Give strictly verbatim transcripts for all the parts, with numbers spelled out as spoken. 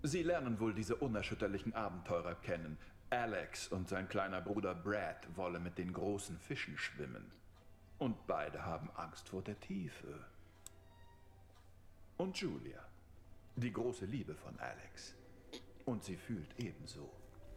Sie lernen wohl diese unerschütterlichen Abenteurer kennen. Alex und sein kleiner Bruder Brad wollen mit den großen Fischen schwimmen. Und beide haben Angst vor der Tiefe. Und Julia, die große Liebe von Alex. Und sie fühlt ebenso.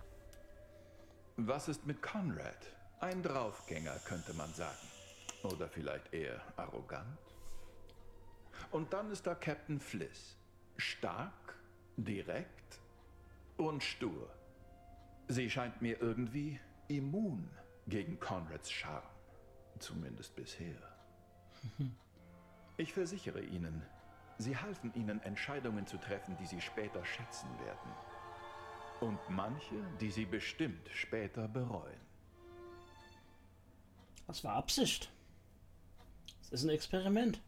Was ist mit Conrad? Ein Draufgänger, könnte man sagen. Oder vielleicht eher arrogant. Und dann ist da Captain Fliss. Stark, direkt und stur. Sie scheint mir irgendwie immun gegen Conrads Charme. Zumindest bisher. Ich versichere Ihnen, sie halfen Ihnen, Entscheidungen zu treffen, die Sie später schätzen werden. Und manche, die Sie bestimmt später bereuen. Das war Absicht. Es ist ein Experiment.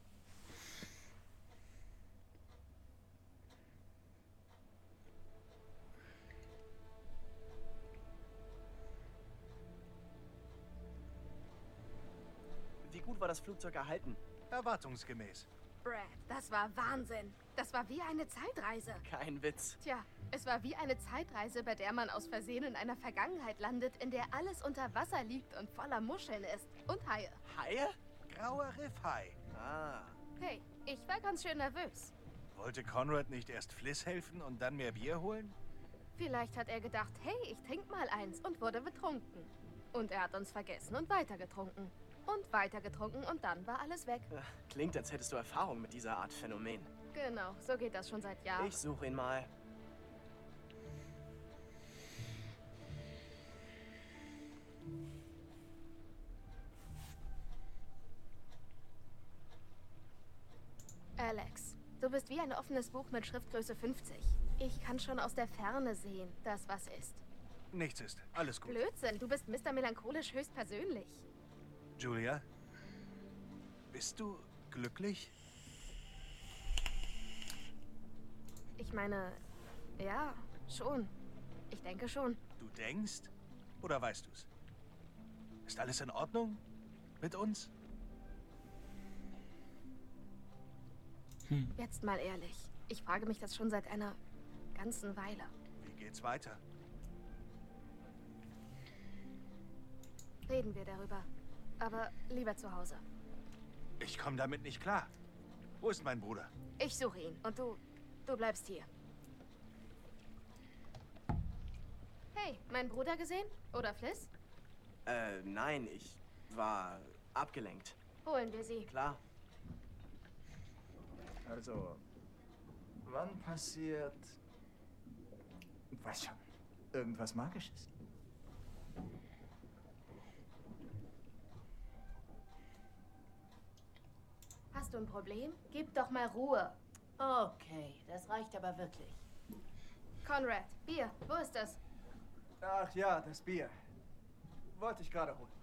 Wie gut war das Flugzeug erhalten? Erwartungsgemäß. Brad, das war Wahnsinn. Das war wie eine Zeitreise. Kein Witz. Tja, es war wie eine Zeitreise, bei der man aus Versehen in einer Vergangenheit landet, in der alles unter Wasser liegt und voller Muscheln ist. Und Haie. Haie? Grauer Riffhai. Ah. Hey, ich war ganz schön nervös. Wollte Conrad nicht erst Fliss helfen und dann mehr Bier holen? Vielleicht hat er gedacht, hey, ich trink mal eins und wurde betrunken. Und er hat uns vergessen und weitergetrunken. Und weitergetrunken und dann war alles weg. Klingt, als hättest du Erfahrung mit dieser Art Phänomen. Genau, so geht das schon seit Jahren. Ich suche ihn mal. Alex, du bist wie ein offenes Buch mit Schriftgröße fünfzig. Ich kann schon aus der Ferne sehen, dass was ist. Nichts ist. Alles gut. Blödsinn, du bist Mister Melancholisch höchstpersönlich. Julia? Bist du glücklich? Ich meine, ja, schon. Ich denke schon. Du denkst? Oder weißt du's? Ist alles in Ordnung? Mit uns? Hm. Jetzt mal ehrlich. Ich frage mich das schon seit einer ganzen Weile. Wie geht's weiter? Reden wir darüber. Aber lieber zu Hause. Ich komme damit nicht klar. Wo ist mein Bruder? Ich suche ihn. Und du, du bleibst hier. Hey, meinen Bruder gesehen? Oder Fliss? Äh, nein, ich war abgelenkt. Holen wir sie. Klar. Also, wann passiert... Weiß schon, irgendwas Magisches? Hast du ein Problem? Gib doch mal Ruhe. Okay, das reicht aber wirklich. Conrad, Bier, wo ist das? Ach ja, das Bier. Wollte ich gerade holen.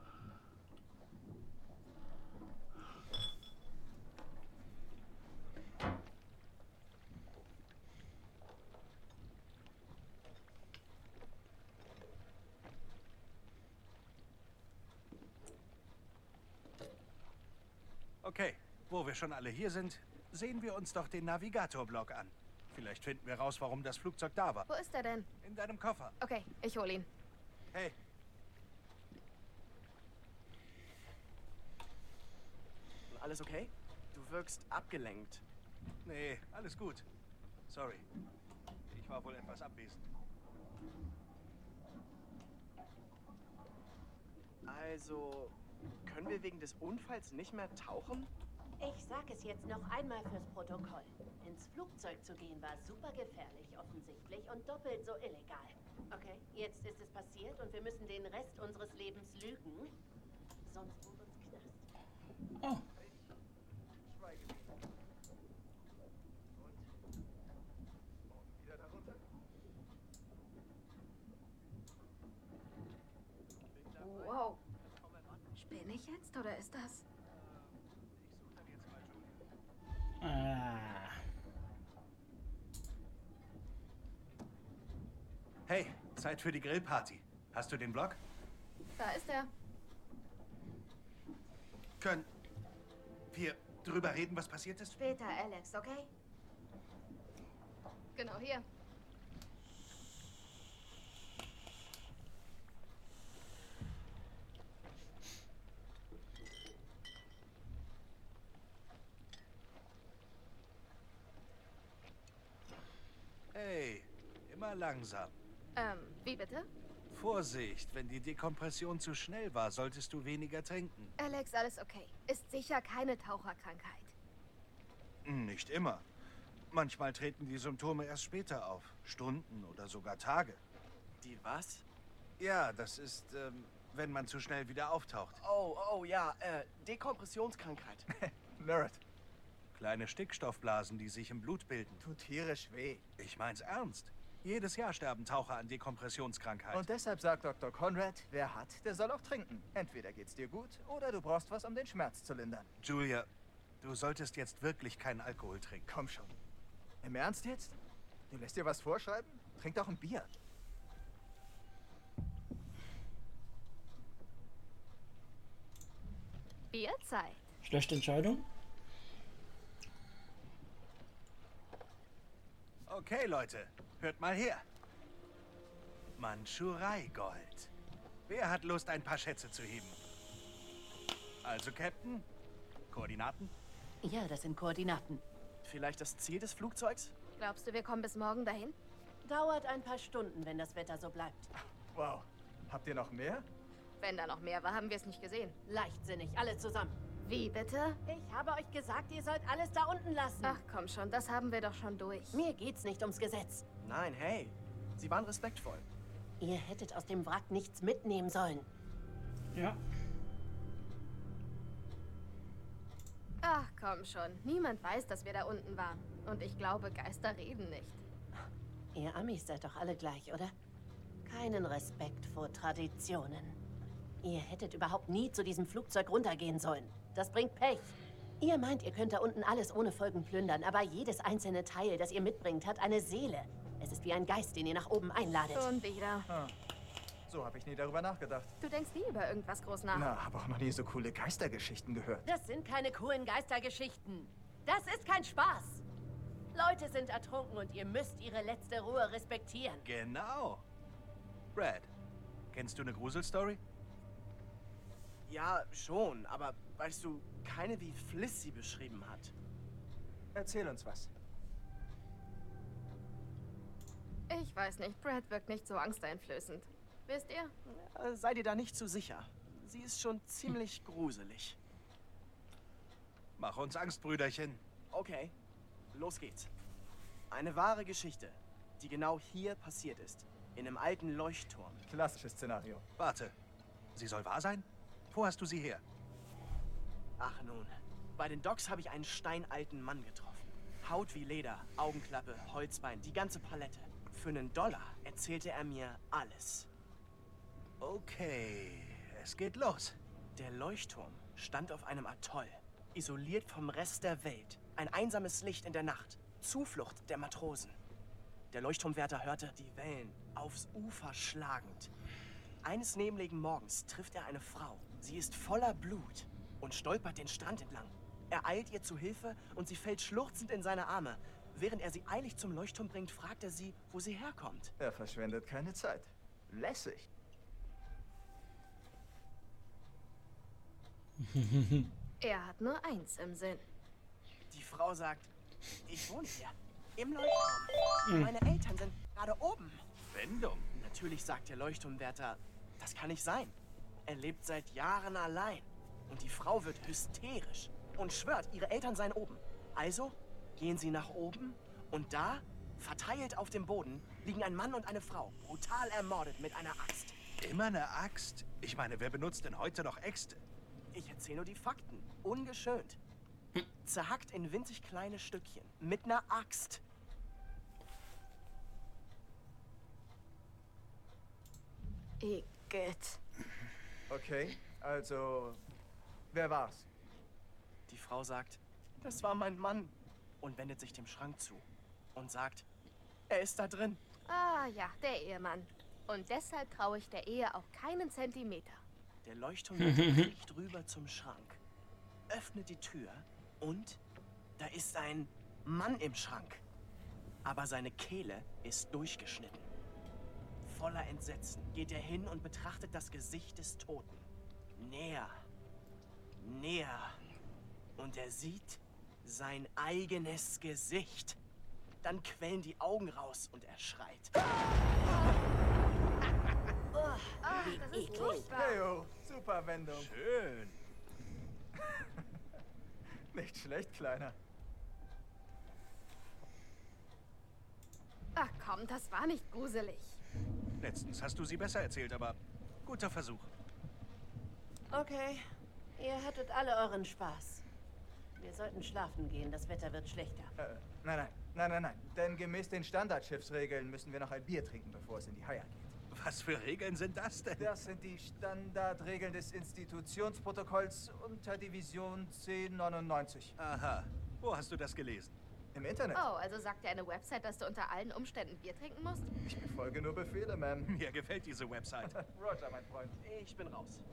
Okay, wo wir schon alle hier sind, sehen wir uns doch den Navigator-Blog an. Vielleicht finden wir raus, warum das Flugzeug da war. Wo ist er denn? In deinem Koffer. Okay, ich hol ihn. Hey. Alles okay? Du wirkst abgelenkt. Nee, alles gut. Sorry. Ich war wohl etwas abwesend. Also, können wir wegen des Unfalls nicht mehr tauchen? Ich sag es jetzt noch einmal fürs Protokoll. Ins Flugzeug zu gehen war super gefährlich, offensichtlich, und doppelt so illegal. Okay, jetzt ist es passiert und wir müssen den Rest unseres Lebens lügen. Sonst wohnt uns Knast. Oh. Ich schweige. Und? Morgen wieder darunter? Wow. Spinne ich jetzt oder ist das? Ich suche dann jetzt mal Julia. Ah. Hey, Zeit für die Grillparty. Hast du den Blog? Da ist er. Können wir drüber reden, was passiert ist? Später, Alex, okay? Genau hier. aber langsam. Ähm, wie bitte? Vorsicht, wenn die Dekompression zu schnell war, solltest du weniger trinken. Alex, alles okay. Ist sicher keine Taucherkrankheit. Nicht immer. Manchmal treten die Symptome erst später auf. Stunden oder sogar Tage. Die was? Ja, das ist, ähm, wenn man zu schnell wieder auftaucht. Oh, oh ja, äh, Dekompressionskrankheit. Nerd. Kleine Stickstoffblasen, die sich im Blut bilden. Tut tierisch weh. Ich mein's ernst. Jedes Jahr sterben Taucher an Dekompressionskrankheit. Und deshalb sagt Doktor Conrad, wer hat, der soll auch trinken. Entweder geht's dir gut oder du brauchst was, um den Schmerz zu lindern. Julia, du solltest jetzt wirklich keinen Alkohol trinken. Komm schon. Im Ernst jetzt? Du lässt dir was vorschreiben? Trink doch ein Bier. Bierzeit. Schlechte Entscheidung? Okay, Leute, hört mal her. Mandschurei-Gold. Wer hat Lust, ein paar Schätze zu heben? Also, Captain, Koordinaten? Ja, das sind Koordinaten. Vielleicht das Ziel des Flugzeugs? Glaubst du, wir kommen bis morgen dahin? Dauert ein paar Stunden, wenn das Wetter so bleibt. Wow. Habt ihr noch mehr? Wenn da noch mehr war, haben wir es nicht gesehen. Leichtsinnig, alle zusammen. Wie bitte? Ich habe euch gesagt, ihr sollt alles da unten lassen. Ach komm schon, das haben wir doch schon durch. Mir geht's nicht ums Gesetz. Nein, hey. Sie waren respektvoll. Ihr hättet aus dem Wrack nichts mitnehmen sollen. Ja. Ach komm schon, niemand weiß, dass wir da unten waren. Und ich glaube, Geister reden nicht. Ihr Amis seid doch alle gleich, oder? Keinen Respekt vor Traditionen. Ihr hättet überhaupt nie zu diesem Flugzeug runtergehen sollen. Das bringt Pech. Ihr meint, ihr könnt da unten alles ohne Folgen plündern, aber jedes einzelne Teil, das ihr mitbringt, hat eine Seele. Es ist wie ein Geist, den ihr nach oben einladet. Schon wieder. Ah, so habe ich nie darüber nachgedacht. Du denkst nie über irgendwas groß nach. Na, habe auch noch nie so coole Geistergeschichten gehört. Das sind keine coolen Geistergeschichten. Das ist kein Spaß. Leute sind ertrunken und ihr müsst ihre letzte Ruhe respektieren. Genau. Brad, kennst du eine Gruselstory? Ja, schon, aber weißt du, keine wie Fliss sie beschrieben hat. Erzähl uns was. Ich weiß nicht, Brad wirkt nicht so angsteinflößend. Wisst ihr? Äh, Sei dir da nicht zu sicher. Sie ist schon ziemlich gruselig. Mach uns Angst, Brüderchen. Okay, los geht's. Eine wahre Geschichte, die genau hier passiert ist. In einem alten Leuchtturm. Klassisches Szenario. Warte, sie soll wahr sein? Wo hast du sie her? Ach nun, bei den Docks habe ich einen steinalten Mann getroffen. Haut wie Leder, Augenklappe, Holzbein, die ganze Palette. Für einen Dollar erzählte er mir alles. Okay, es geht los. Der Leuchtturm stand auf einem Atoll, isoliert vom Rest der Welt. Ein einsames Licht in der Nacht, Zuflucht der Matrosen. Der Leuchtturmwärter hörte die Wellen aufs Ufer schlagend. Eines nebligen Morgens trifft er eine Frau. Sie ist voller Blut und stolpert den Strand entlang. Er eilt ihr zu Hilfe und sie fällt schluchzend in seine Arme. Während er sie eilig zum Leuchtturm bringt, fragt er sie, wo sie herkommt. Er verschwendet keine Zeit. Lässig. Er hat nur eins im Sinn. Die Frau sagt, ich wohne hier, im Leuchtturm. Meine Eltern sind gerade oben. Wendung. Natürlich sagt der Leuchtturmwärter, das kann nicht sein. Er lebt seit Jahren allein. Und die Frau wird hysterisch und schwört, ihre Eltern seien oben. Also gehen sie nach oben und da, verteilt auf dem Boden, liegen ein Mann und eine Frau, brutal ermordet mit einer Axt. Immer eine Axt? Ich meine, wer benutzt denn heute noch Äxte? Ich erzähle nur die Fakten, ungeschönt. Zerhackt in winzig kleine Stückchen, mit einer Axt. Igitt. Okay, also, wer war's? Die Frau sagt, das war mein Mann. Und wendet sich dem Schrank zu und sagt, er ist da drin. Ah ja, der Ehemann. Und deshalb traue ich der Ehe auch keinen Zentimeter. Der Leuchtturmwärter kriecht rüber zum Schrank, öffnet die Tür und da ist ein Mann im Schrank. Aber seine Kehle ist durchgeschnitten. Voller Entsetzen geht er hin und betrachtet das Gesicht des Toten. Näher, näher. Und er sieht sein eigenes Gesicht. Dann quellen die Augen raus und er schreit. Ach, das ist furchtbar. Heyo, super Wendung. Schön. Nicht schlecht, Kleiner. Ach komm, das war nicht gruselig. Letztens hast du sie besser erzählt, aber guter Versuch. Okay, ihr hattet alle euren Spaß. Wir sollten schlafen gehen, das Wetter wird schlechter. Äh, nein, nein, nein, nein, nein. Denn gemäß den Standardschiffsregeln müssen wir noch ein Bier trinken, bevor es in die Haia geht. Was für Regeln sind das denn? Das sind die Standardregeln des Institutionsprotokolls unter Division zehn neunundneunzig. Aha. Wo hast du das gelesen? Im Internet. Oh, also sagt dir eine Website, dass du unter allen Umständen Bier trinken musst? Ich befolge nur Befehle, Ma'am. Mir gefällt diese Website. Roger, mein Freund. Ich bin raus.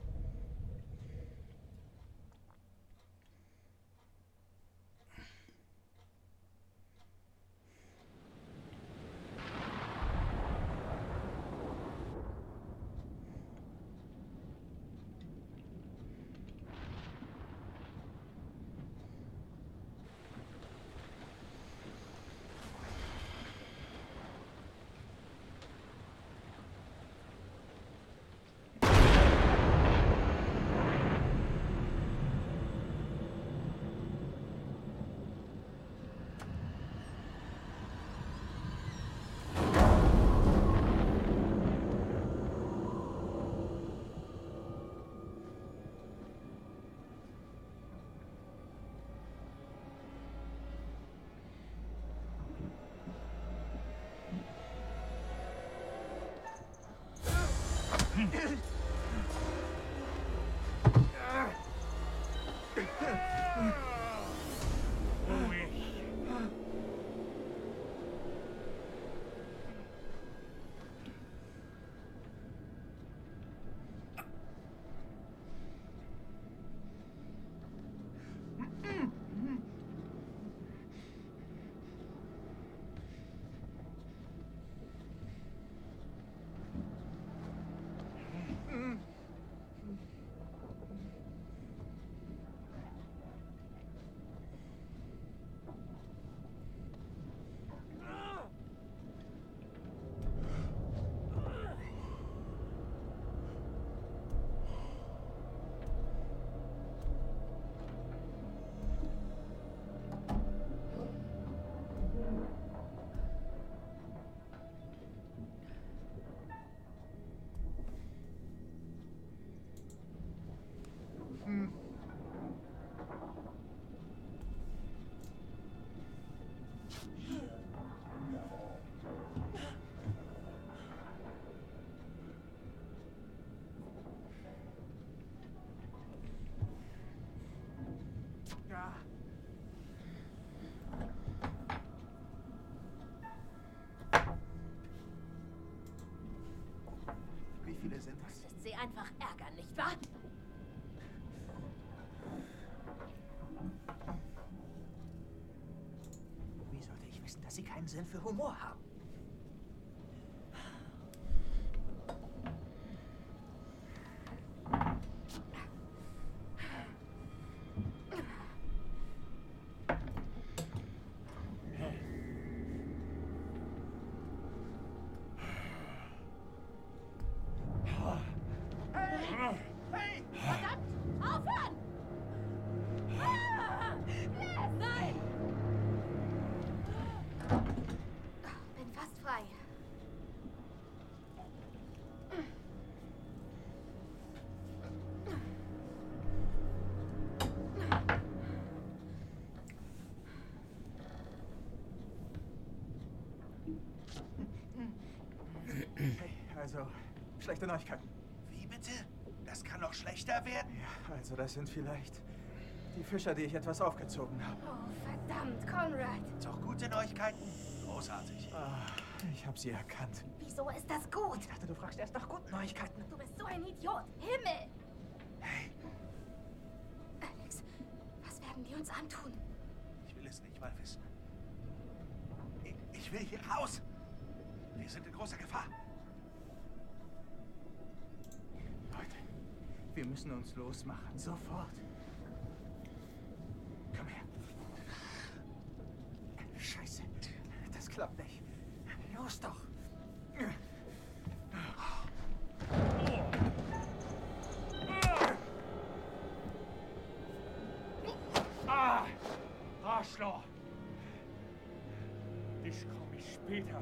Ja. Wie viele sind das? Lässt sie einfach ärgern, nicht wahr? Wie sollte ich wissen, dass sie keinen Sinn für Humor haben? Verdammt! Aufhören! Ah! Nein! Bin fast frei. Hey, also, schlechte Neuigkeiten. Wie bitte? Das kann noch schlechter werden. Ja, also das sind vielleicht die Fischer, die ich etwas aufgezogen habe. Oh, verdammt, Conrad. Doch gute Neuigkeiten. Großartig. Ah, ich habe sie erkannt. Wieso ist das gut? Ich dachte, du fragst erst nach guten Neuigkeiten. Du bist so ein Idiot. Himmel! Hey, Alex, was werden die uns antun? ich will es nicht mal wissen. Ich, ich will hier raus. Wir sind in großer Gefahr. Leute, wir müssen uns losmachen. Sofort. Komm her. Scheiße. Das Peter.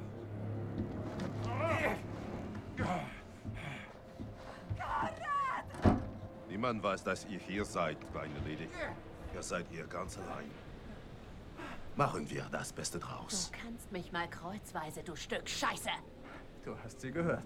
Niemand weiß, dass ihr hier seid, kleine Lady. Ihr seid hier ganz allein. Machen wir das Beste draus. Du kannst mich mal kreuzweise, du Stück Scheiße. Du hast sie gehört.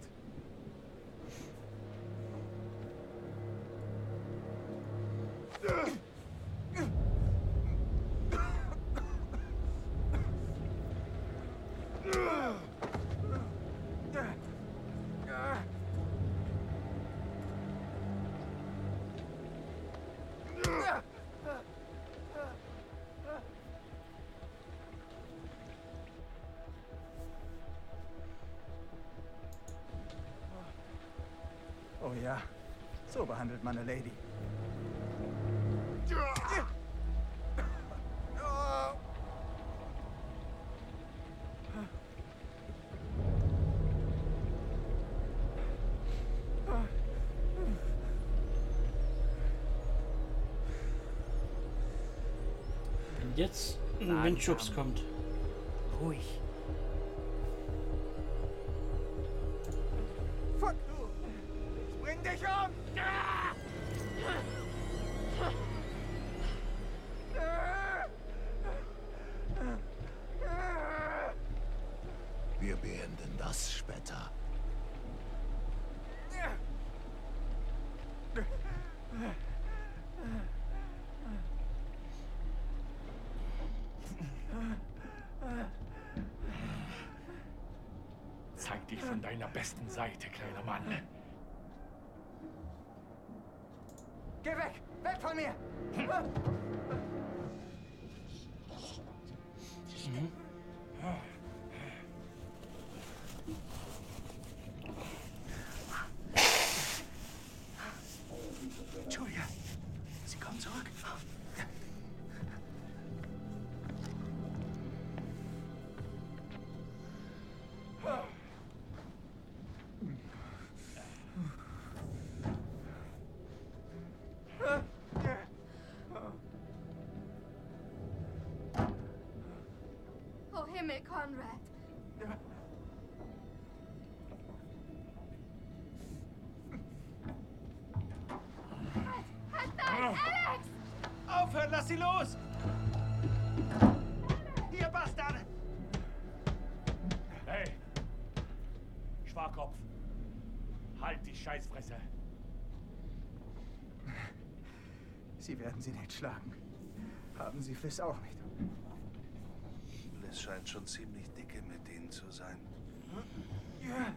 Oh ja, so behandelt man eine Lady. Wenn jetzt ein Windschubs kommt. Ruhig. Fuck du! Ich bring dich um! Wir beenden das später. Zeig dich von deiner besten Seite, kleiner Mann. Geh weg! Weg von mir! Julia, sie kommt zurück. Oh Himmel, Conrad. Halt, halt, nein, Alex! Aufhören, lass sie los! Ihr Bastarde! Hey! Schwarkopf! Halt die Scheißfresse! Sie werden sie nicht schlagen. Haben sie Fliss auch nicht. Es scheint schon ziemlich dicke mit denen zu sein. Ja.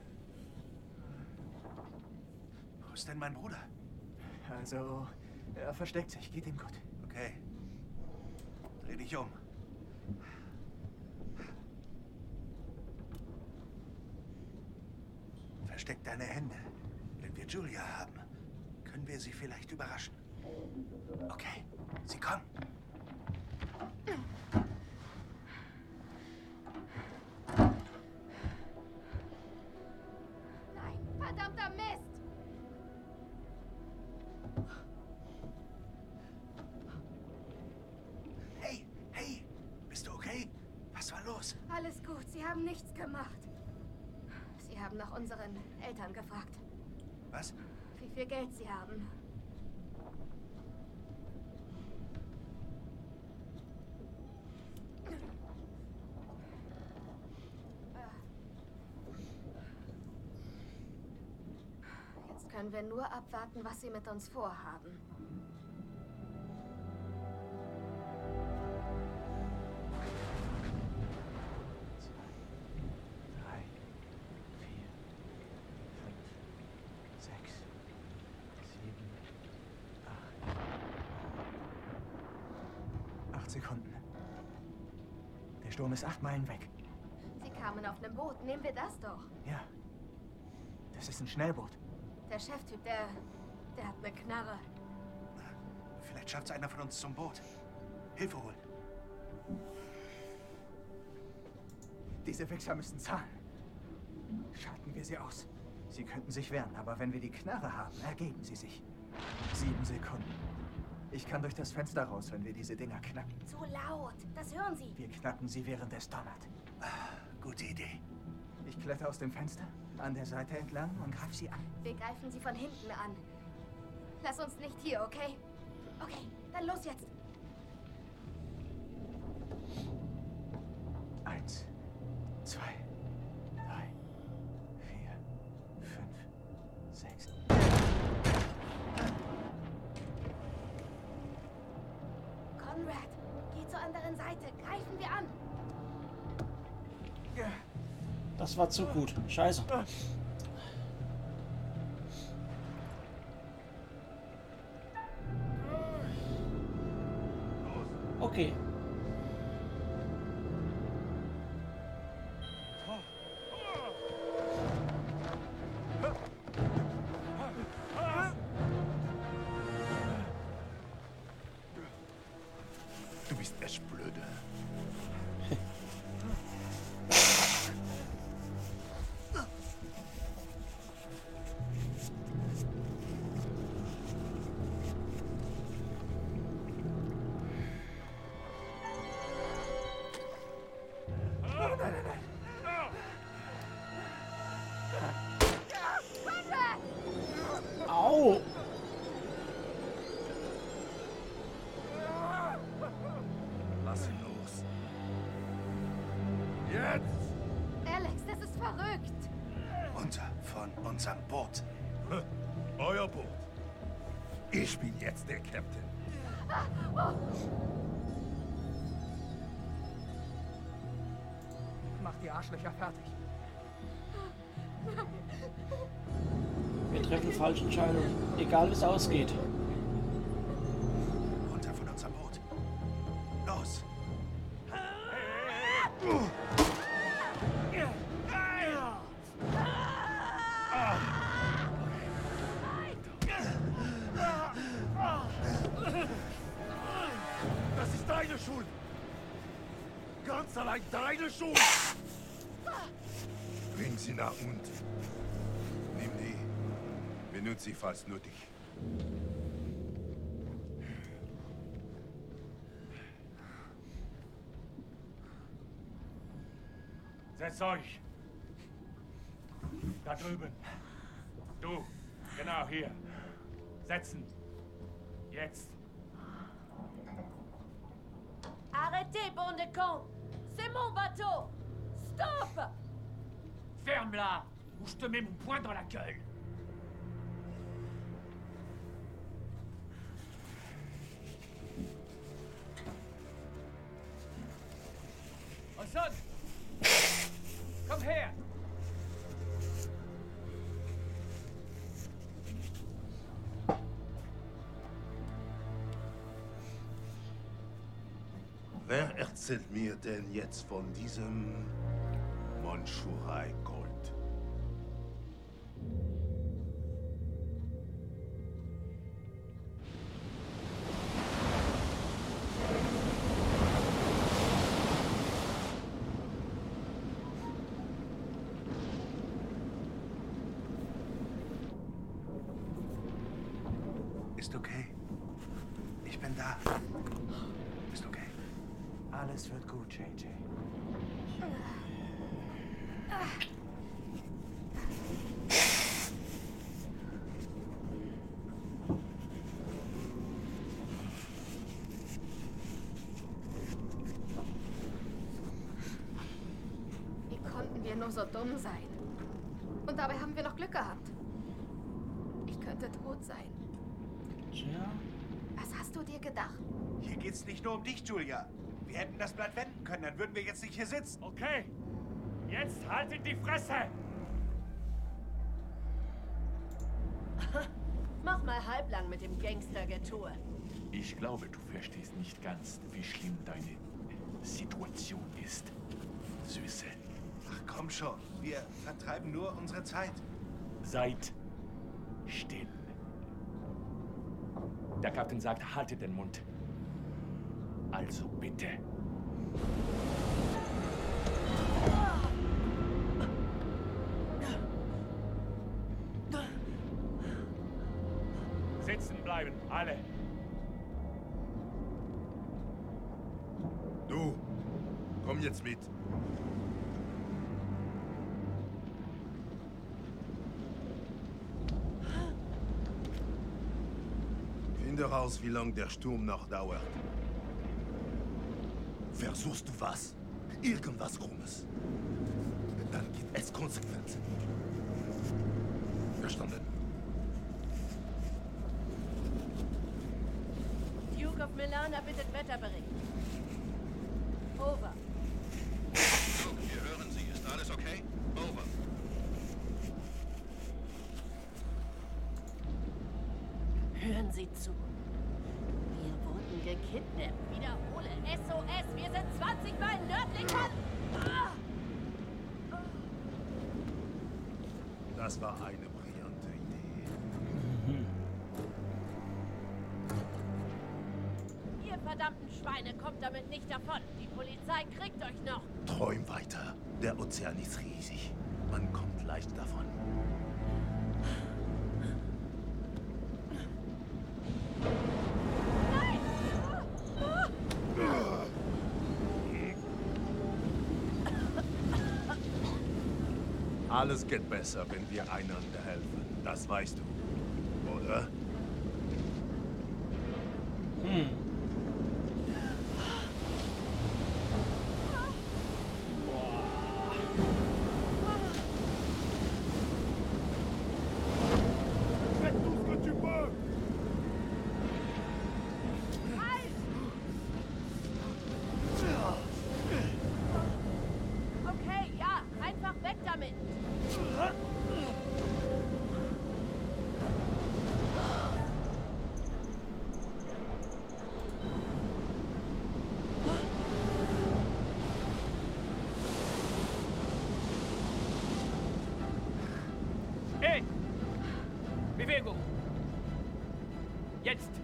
Wo ist denn mein Bruder? Also, er versteckt sich. Geht ihm gut. Okay. Dreh dich um. Versteck deine Hände. Wenn wir Julia haben, können wir sie vielleicht überraschen. Okay, sie kommen. Nein, verdammter Mist! Hey, hey, bist du okay? Was war los? Alles gut, sie haben nichts gemacht. Sie haben nach unseren Eltern gefragt, Was? wie viel Geld sie haben. Jetzt können wir nur abwarten, was sie mit uns vorhaben. Drei, vier, fünf, sechs, sieben, acht. Acht Sekunden. Der Sturm ist acht Meilen weg. Sie kamen auf einem Boot. Nehmen wir das doch. Ja. Das ist ein Schnellboot. Der Cheftyp, der... der hat eine Knarre. Vielleicht schafft's einer von uns zum Boot. Hilfe holen. Diese Wichser müssen zahlen. Schalten wir sie aus. Sie könnten sich wehren, aber wenn wir die Knarre haben, ergeben sie sich. Sieben Sekunden. Ich kann durch das Fenster raus, wenn wir diese Dinger knacken. Zu laut. Das hören Sie. Wir knacken sie, während es donnert. Gute Idee. Ich kletter aus dem Fenster, an der Seite entlang und greif sie an. Wir greifen sie von hinten an. Lass uns nicht hier, okay? Okay, dann los jetzt. Eins, zwei, drei, vier, fünf, sechs. Conrad, geh zur anderen Seite. Greifen wir an. Das war zu gut. Scheiße. Okay. Du bist echt blöde. Au! Lass ihn los. Jetzt! Alex, das ist verrückt. Runter von unserem Boot. Euer Boot. Ich bin jetzt der Captain. Mach die Arschlöcher fertig. Wir treffen falsche Entscheidungen. Egal wie es ausgeht. Runter von unserem Boot. Los! Das ist deine Schuld. Ganz allein deine Schuld. Bring sie nach unten. Nimm die. Benutze sie, falls nötig. Setzt euch. Da drüben. Du. Genau hier. Setzen. Jetzt. Arrêtez, bande de cons! C'est mon bateau! Stop! Ferme-la, ou je te mets mon poing dans la gueule. Hassan! Komm her! Wer erzählt mir denn jetzt von diesem Mandschurei-Gold? Ist okay. Ich bin da. Ist okay. Alles wird gut, J J. Wie konnten wir nur so dumm sein? Und dabei haben wir noch Glück gehabt. Ich könnte tot sein. Tja. Was hast du dir gedacht? Hier geht's nicht nur um dich, Julia. Wir hätten das Blatt wenden können, dann würden wir jetzt nicht hier sitzen. Okay. Jetzt haltet die Fresse! Mach mal halblang mit dem Gangster-Getue. Ich glaube, du verstehst nicht ganz, wie schlimm deine Situation ist, Süße. Ach komm schon, wir vertreiben nur unsere Zeit. Seid still. Der Kapitän sagt, haltet den Mund. Also bitte. Sitzen bleiben, alle. Du, komm jetzt mit. doch aus, wie lange der Sturm noch dauert. Versuchst du was? Irgendwas Krummes. Dann gibt es Konsequenzen. Verstanden? Duke of Milana bittet Wetterbericht. Over. Duke, wir hören Sie. Ist alles okay? Over. Hören Sie zu. Wir wurden gekidnappt. Wiederhole. S O S. Wir sind zwanzig Meilen nördlich von... Ah! Das war eine brillante Idee. Ihr verdammten Schweine kommt damit nicht davon. Die Polizei kriegt euch noch. Träum weiter. Der Ozean ist riesig. Man kommt leicht davon. Nein! Alles geht besser, wenn wir einander helfen. Das weißt du, oder? Hm. Okay, ja, einfach weg damit. Hey! Bewegung! Jetzt!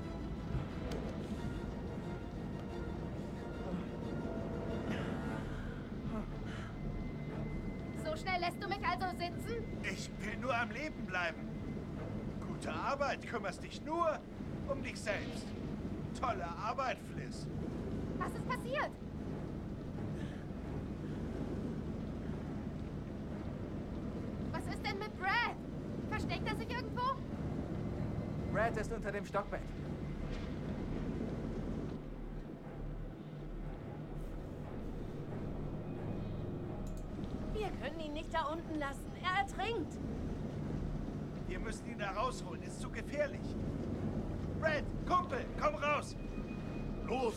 So schnell lässt du mich also sitzen? Ich will nur am Leben bleiben. Gute Arbeit, kümmerst dich nur um dich selbst. Tolle Arbeit, Fliss. Was ist passiert? Was ist denn mit Brad? Versteckt er sich irgendwo? Brad ist unter dem Stockbett. Wir können ihn nicht da unten lassen. Er ertrinkt. Wir müssen ihn da rausholen. Ist zu gefährlich. Brad, Kumpel, komm raus. Los!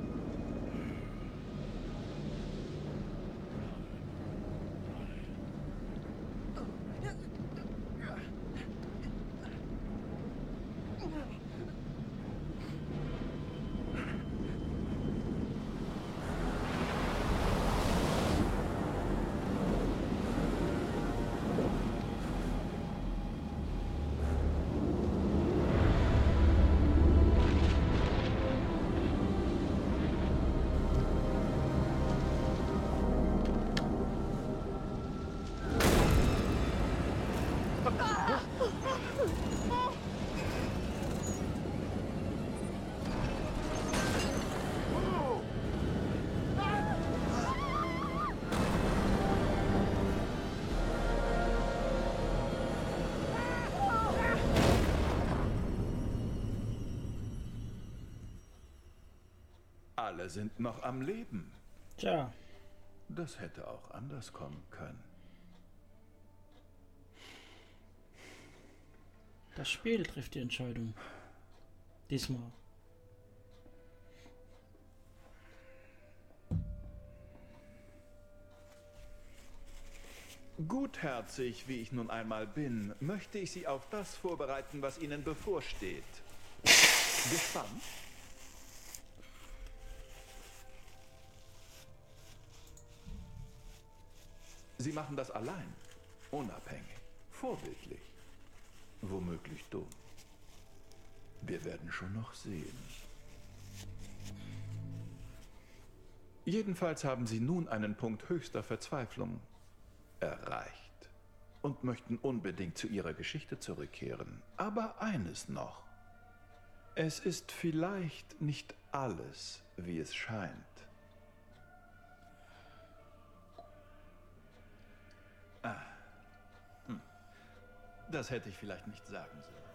Alle sind noch am Leben. Tja, Das hätte auch anders kommen können. das Spiel trifft die Entscheidung. Diesmal. Gutherzig, wie ich nun einmal bin, möchte ich Sie auf das vorbereiten, was Ihnen bevorsteht. Gespannt? Sie machen das allein, unabhängig, vorbildlich, womöglich dumm. Wir werden schon noch sehen. Jedenfalls haben Sie nun einen Punkt höchster Verzweiflung erreicht und möchten unbedingt zu Ihrer Geschichte zurückkehren. Aber eines noch. Es ist vielleicht nicht alles, wie es scheint. Ah. Hm. Das hätte ich vielleicht nicht sagen sollen.